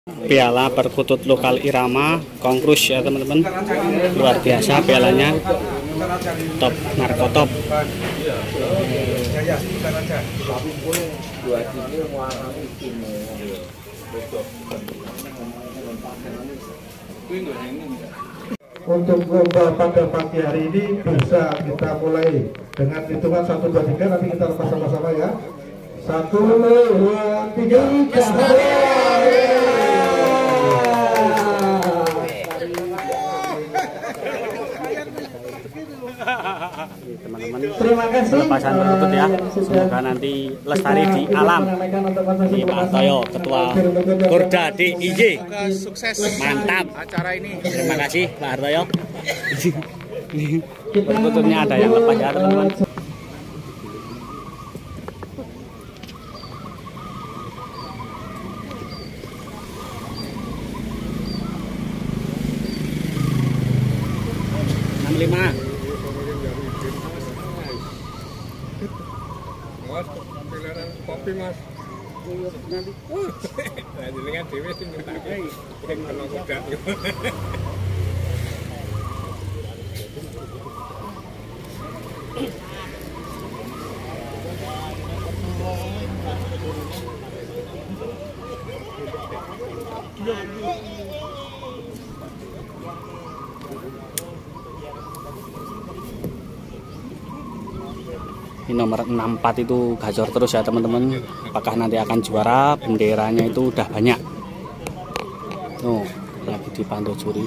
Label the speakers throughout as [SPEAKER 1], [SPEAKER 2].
[SPEAKER 1] Piala Perkutut Lokal Irama Kongrus ya teman-teman, luar biasa pialanya, top narkotop.
[SPEAKER 2] Untuk lomba pada pagi hari ini bisa kita mulai dengan hitungan 1, 2, 3. Nanti kita lepas sama-sama ya. 1, 2, 3.
[SPEAKER 1] Teman-teman,
[SPEAKER 3] terima kasih
[SPEAKER 1] pelepasan perkutut ya, semoga nanti lestari di alam. Di Pak Hartoyo, Ketua Gorda DIY,
[SPEAKER 4] sukses
[SPEAKER 1] mantap
[SPEAKER 4] acara ini.
[SPEAKER 1] Terima kasih Pak Hartoyo. Perkututnya ada yang lepas ya teman-teman.
[SPEAKER 4] Kopi mas, nanti dengan dewi sih minta yang kena kuda.
[SPEAKER 1] Ini nomor 64 itu gacor terus ya teman-teman. Apakah nanti akan juara? Benderanya itu udah banyak. Tuh, lagi dipantau juri.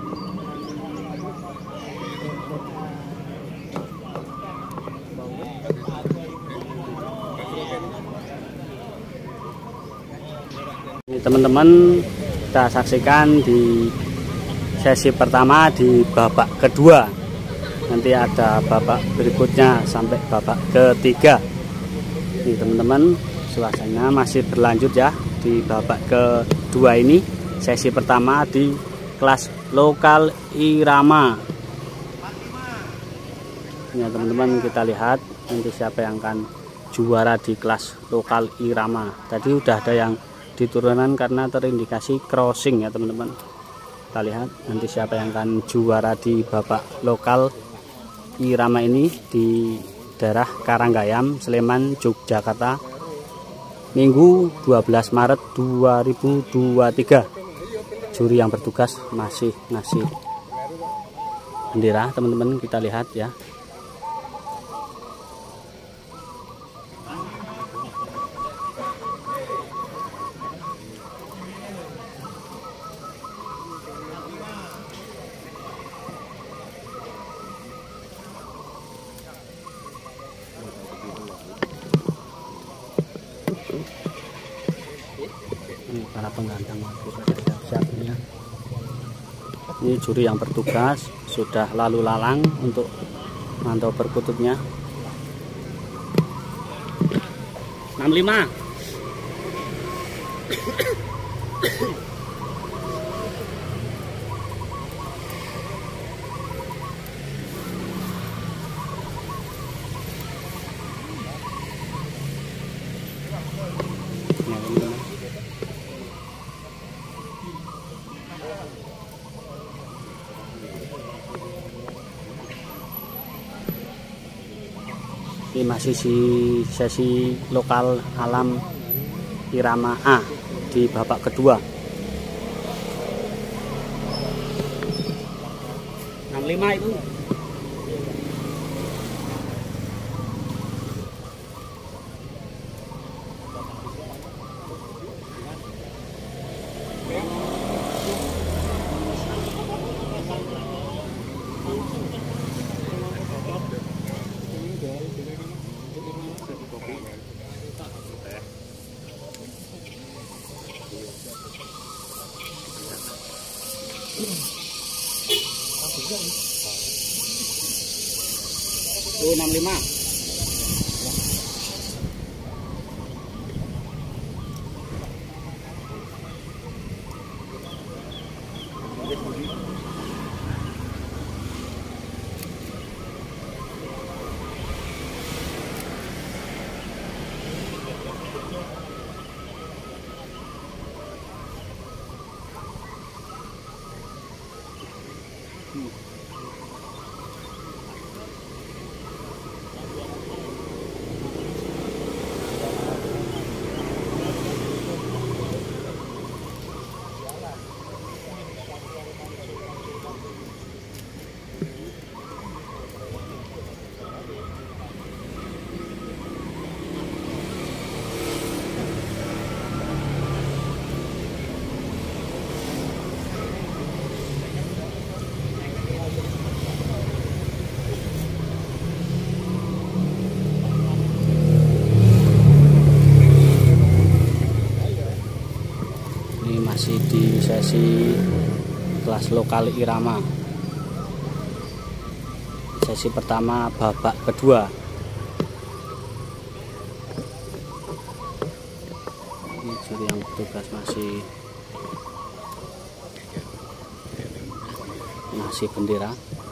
[SPEAKER 1] Ini teman-teman, kita saksikan di sesi pertama di babak kedua. Nanti ada babak berikutnya sampai babak ketiga. Ini teman-teman, suasananya masih berlanjut ya di babak kedua ini. Sesi pertama di kelas lokal Irama. Ya teman-teman, kita lihat nanti siapa yang akan juara di kelas lokal Irama. Tadi udah ada yang diturunkan karena terindikasi crossing ya teman-teman. Kita lihat nanti siapa yang akan juara di babak lokal Irama ini di daerah Karanggayam, Sleman, Yogyakarta, Minggu 12 Maret 2023. Juri yang bertugas masih ngasih bendera teman-teman, kita lihat ya. Para penggantang siap ya. Ini juri yang bertugas sudah lalu lalang untuk mantau perkututnya. 65. Ini masih sesi lokal alam Irama A di babak kedua. 65 itu. Oh, 65. masih di sesi kelas lokal irama, sesi pertama babak kedua. Ini juri yang bertugas masih ngasih bendera.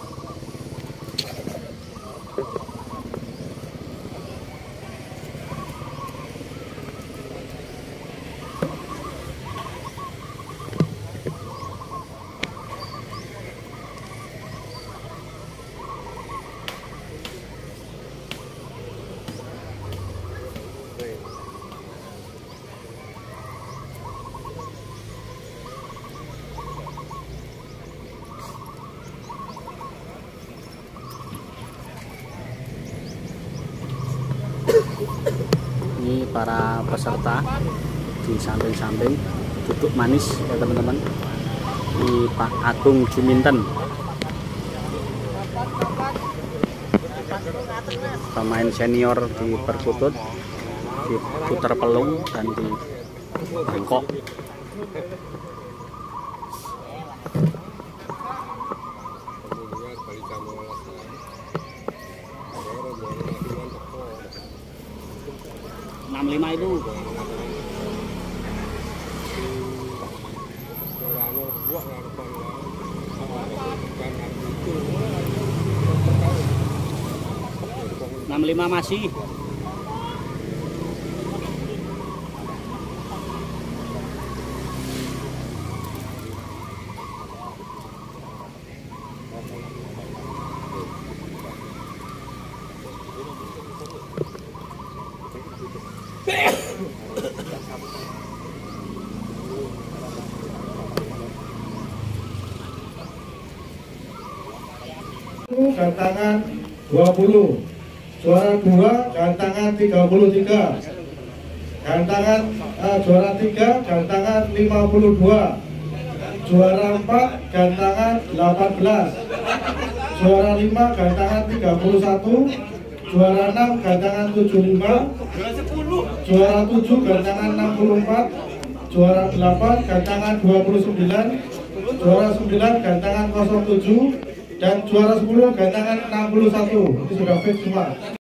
[SPEAKER 1] Ini para peserta di samping-samping duduk manis ya teman-teman. Ini Pak Agung Juminten, pemain senior di Perkutut, di Puter Pelung dan di Bangkok. Lima itu masih.
[SPEAKER 2] Gantangan 20, juara 2 gantangan 33, gantangan juara 3 gantangan 52, juara 4 gantangan 18, juara 5 gantangan 31, juara 6 gantangan 75, juara 7 gantangan 64, juara 8 gantangan 29, juara 9 gantangan 07, dan juara 10 gantangan 61. Ini sudah fix semua.